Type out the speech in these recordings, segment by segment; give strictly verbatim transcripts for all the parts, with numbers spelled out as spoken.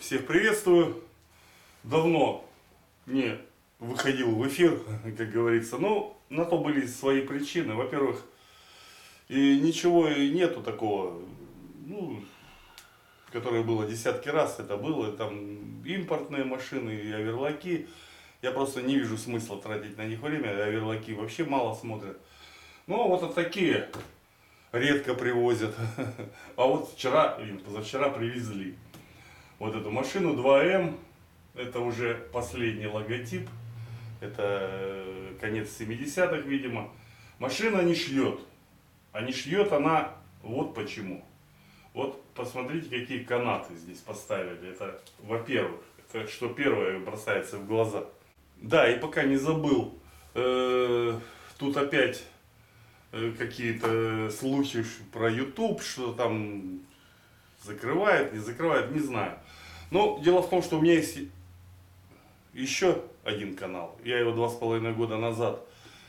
Всех приветствую. Давно не выходил в эфир, как говорится. Но на то были свои причины. Во-первых, и ничего и нету такого, ну, которое было десятки раз. Это было там импортные машины и оверлоки. Я просто не вижу смысла тратить на них время. Оверлоки вообще мало смотрят. Ну, вот такие редко привозят. А вот вчера или позавчера привезли вот эту машину два эм. Это уже последний логотип. Это конец семидесятых, видимо. Машина не шьет. А не шьет она вот почему. Вот посмотрите, какие канаты здесь поставили. Это, во-первых, это что первое бросается в глаза. Да, и пока не забыл, э, тут опять э, какие-то слухи про YouTube, что там закрывает, не закрывает, не знаю. Но дело в том, что у меня есть еще один канал. Я его два с половиной года назад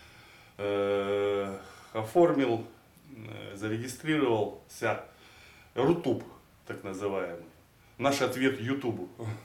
э, оформил, э, зарегистрировался. Рутуб, так называемый. Наш ответ Ютубу.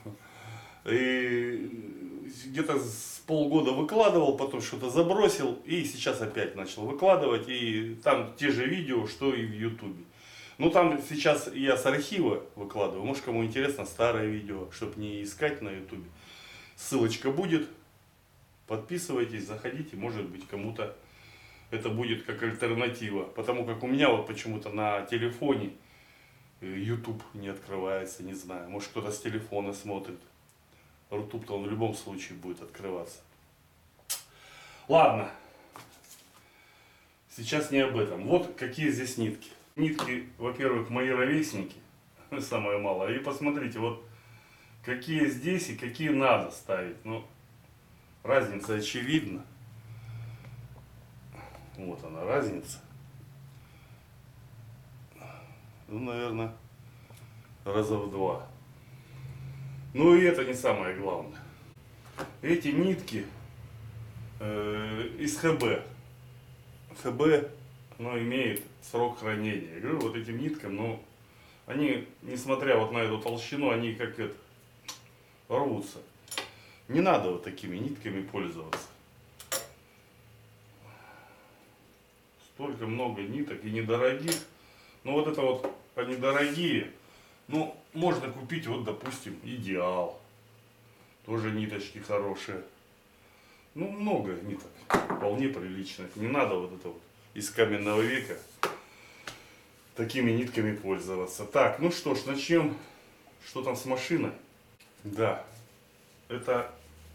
И где-то с полгода выкладывал, потом что-то забросил. И сейчас опять начал выкладывать. И там те же видео, что и в Ютубе. Ну там сейчас я с архива выкладываю. Может, кому интересно, старое видео, чтобы не искать на Ютубе. Ссылочка будет. Подписывайтесь, заходите. Может быть, кому-то это будет как альтернатива. Потому как у меня вот почему-то на телефоне YouTube не открывается, не знаю. Может, кто-то с телефона смотрит. Рутуб-то он в любом случае будет открываться. Ладно. Сейчас не об этом. Вот какие здесь нитки. Нитки, во-первых, мои ровесники. Самое малое. И посмотрите, вот какие здесь и какие надо ставить. Ну, разница очевидна. Вот она, разница. Ну, наверное, раза в два. Ну и это не самое главное. Эти нитки э, из ХБ. ХБ, но имеет срок хранения. Я говорю, вот этим ниткам, ну, они, несмотря вот на эту толщину, они как это, рвутся. Не надо вот такими нитками пользоваться. Столько много ниток и недорогих. Ну вот это вот, они дорогие. Ну, можно купить, вот, допустим, Идеал. Тоже ниточки хорошие. Ну, много ниток. Вполне приличных. Не надо вот это вот из каменного века такими нитками пользоваться. Так, ну что ж, начнем. Что там с машиной? Да, это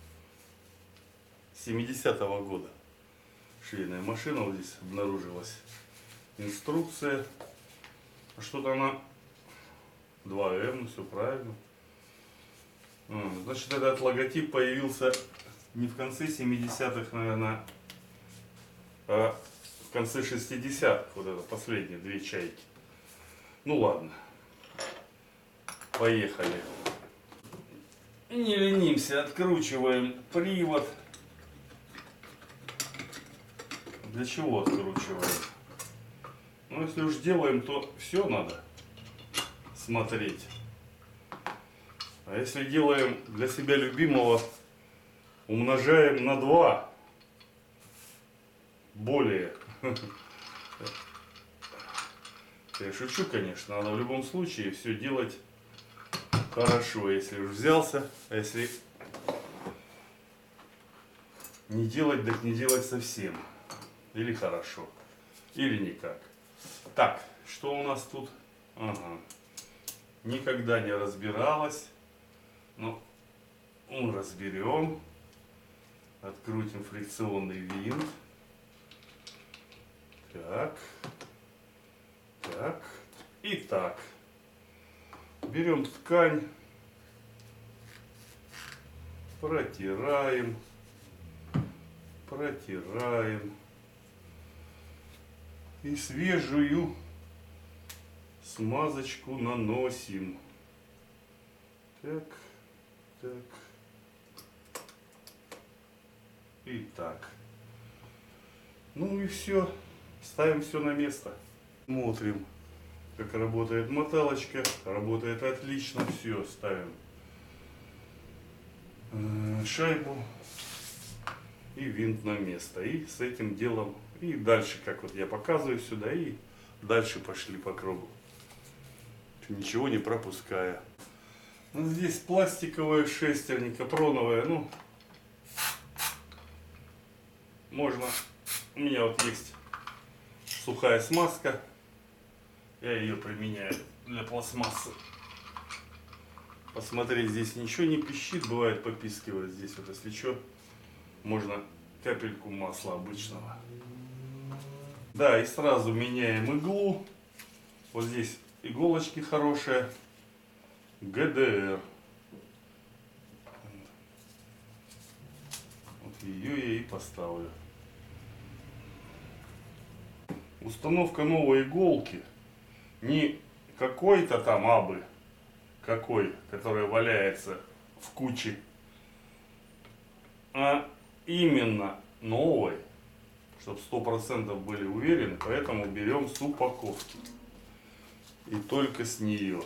семидесятого года. Швейная машина вот здесь обнаружилась. Инструкция. Что-то она два эм, все правильно. Значит, этот логотип появился не в конце семидесятых, наверное, а в конце шестидесятых. Вот это последние две чайки. Ну ладно. Поехали. Не ленимся, откручиваем привод. Для чего откручиваем? Ну, если уж делаем, то все надо смотреть. А если делаем для себя любимого, умножаем на два. Более. Я шучу, конечно, надо в любом случае все делать хорошо, если уж взялся. А если не делать, так не делать совсем. Или хорошо, или никак. Так, что у нас тут? Ага. Никогда не разбиралась. Но ну, разберем. Открутим фрикционный винт. Так. Так. И так. Берем ткань. Протираем. Протираем. И свежую смазочку наносим. Так, так. И так. Ну и все. Ставим все на место. Смотрим, как работает моталочка. Работает отлично. Все, ставим э, шайбу и винт на место. И с этим делом, и дальше, как вот я показываю сюда, и дальше пошли по кругу, ничего не пропуская. Ну, здесь пластиковая шестерня, капроновая, ну, можно, у меня вот есть сухая смазка, я ее применяю для пластмассы. Посмотреть, здесь ничего не пищит, бывает попискивает здесь вот, если что, можно капельку масла обычного. Да, и сразу меняем иглу, вот здесь иголочки хорошие, ГДР. Вот ее я и поставлю. Установка новой иголки, не какой-то там абы, какой, который валяется в куче, а именно новой, чтобы сто процентов были уверены, поэтому берем с упаковки и только с нее.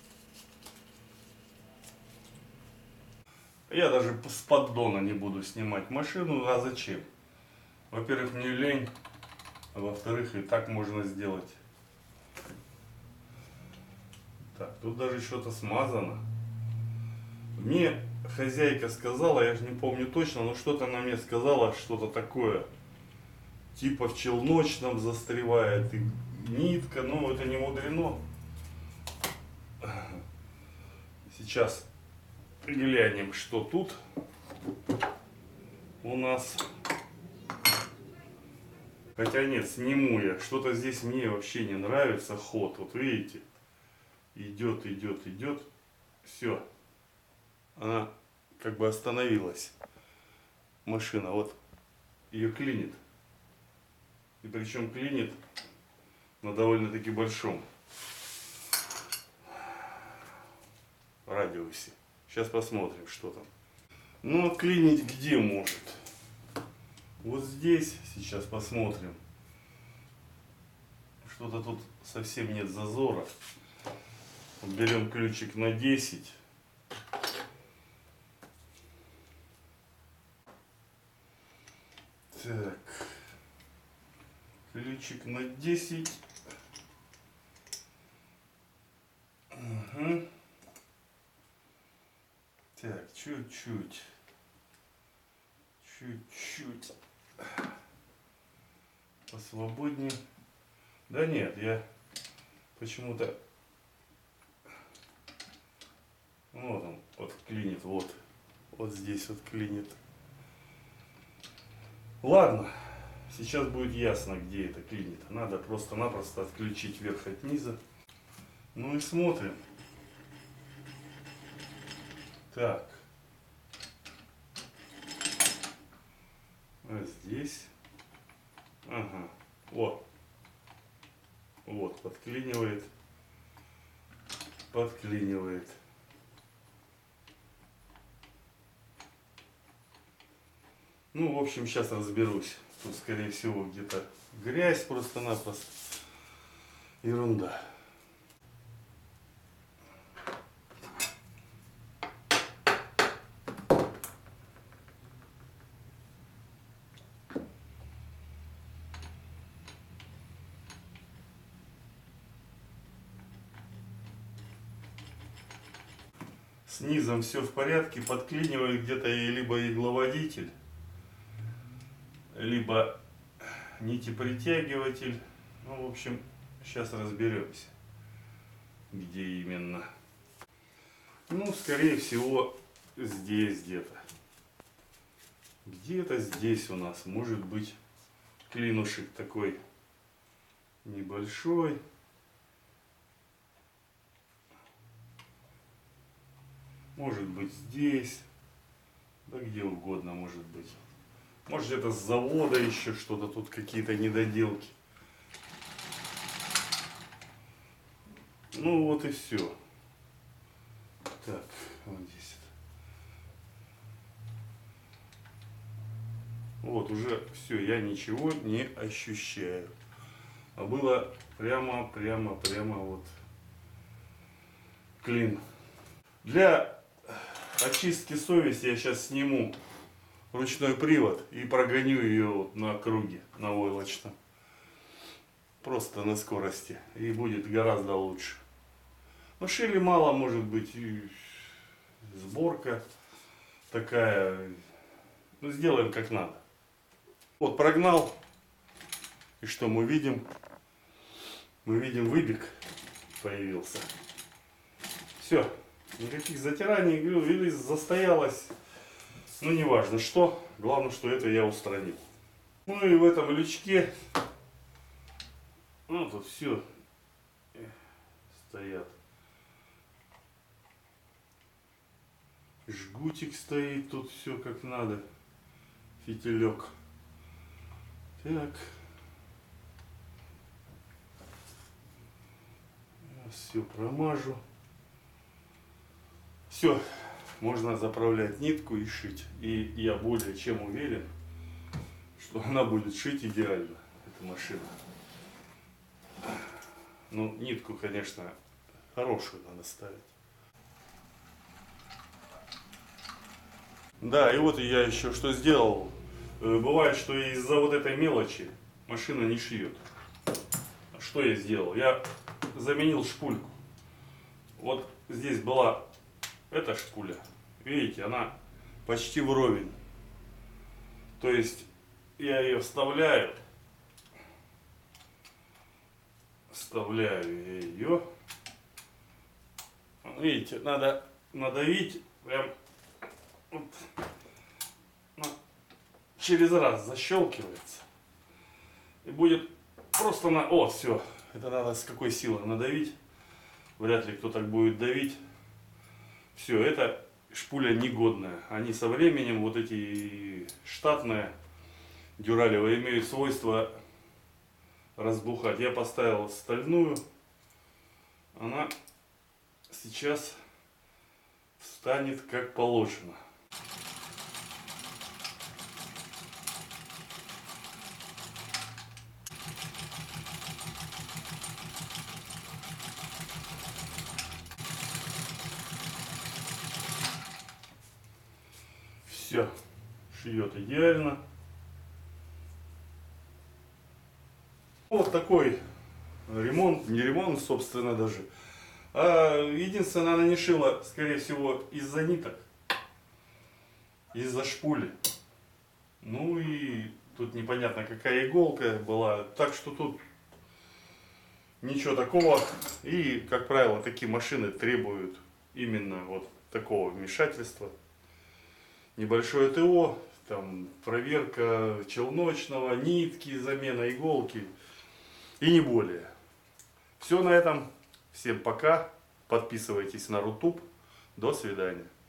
Я даже с поддона не буду снимать машину, а зачем? Во-первых, мне лень, а во-вторых, и так можно сделать. Так, тут даже что-то смазано. Мне хозяйка сказала, я же не помню точно, но что-то она мне сказала, что-то такое. Типа в челночном застревает и нитка, но это не мудрено. Сейчас глянем, что тут у нас. Хотя нет, сниму я. Что-то здесь мне вообще не нравится ход. Вот видите, идет, идет, идет. Все. Она как бы остановилась. Машина. Вот ее клинит. И причем клинит на довольно-таки большом радиусе. Сейчас посмотрим, что там. Ну, а клинить где может? Вот здесь сейчас посмотрим. Что-то тут совсем нет зазора. Берем ключик на десять. Так. Ключик на десять. Угу. Так, чуть-чуть. Чуть-чуть. Посвободнее. Да нет, я почему-то... Вот он, вот клинит, вот. Вот здесь вот клинит. Ладно, сейчас будет ясно, где это клинит. Надо просто-напросто отключить верх от низа. Ну и смотрим. Так. А здесь. Ага. Вот. Вот, подклинивает. Подклинивает. Ну, в общем, сейчас разберусь. Тут, скорее всего, где-то грязь просто-напросто. Ерунда. С низом все в порядке, подклинивает где-то либо игловодитель, либо нитепритягиватель. Ну, в общем, сейчас разберемся, где именно. Ну, скорее всего, здесь где-то. Где-то здесь у нас может быть клинушек такой небольшой. Может быть здесь, да где угодно может быть. Может это с завода еще что-то, тут какие-то недоделки. Ну вот и все. Так, вот здесь. Вот уже все, я ничего не ощущаю. А было прямо, прямо, прямо вот клин. Для очистки совести я сейчас сниму ручной привод и прогоню ее на круге, на войлочном. Просто на скорости. И будет гораздо лучше. Но шили мало, может быть, и сборка такая. Ну, сделаем как надо. Вот прогнал. И что мы видим? Мы видим, выбег появился. Все. Никаких затираний, или застоялось. Ну, неважно что. Главное, что это я устранил. Ну и в этом лючке. Ну, тут все стоят. Жгутик стоит, тут все как надо. Фитилек. Так. Все промажу. Все. Можно заправлять нитку и шить. И я более чем уверен, что она будет шить идеально. Эта машина. Ну, нитку, конечно, хорошую надо ставить. Да, и вот я еще что сделал. Бывает, что из-за вот этой мелочи машина не шьет. Что я сделал? Я заменил шпульку. Вот здесь была эта шпуля. Видите, она почти вровень. То есть я ее вставляю. Вставляю ее. Видите, надо надавить прям вот, ну, через раз защелкивается. И будет просто на... О, все. Это надо с какой силой надавить. Вряд ли кто так будет давить. Все, это шпуля негодная. Они со временем, вот эти штатные дюралевые, имеют свойство разбухать. Я поставил стальную. Она сейчас встанет как положено. Все, шьет идеально. Вот такой ремонт, не ремонт, собственно, даже. А единственное, она не шила, скорее всего, из-за ниток, из-за шпули. Ну и тут непонятно, какая иголка была. Так что тут ничего такого. И, как правило, такие машины требуют именно вот такого вмешательства. Небольшое ТО, там проверка челночного, нитки, замена иголки и не более. Все на этом. Всем пока. Подписывайтесь на Рутуб. До свидания.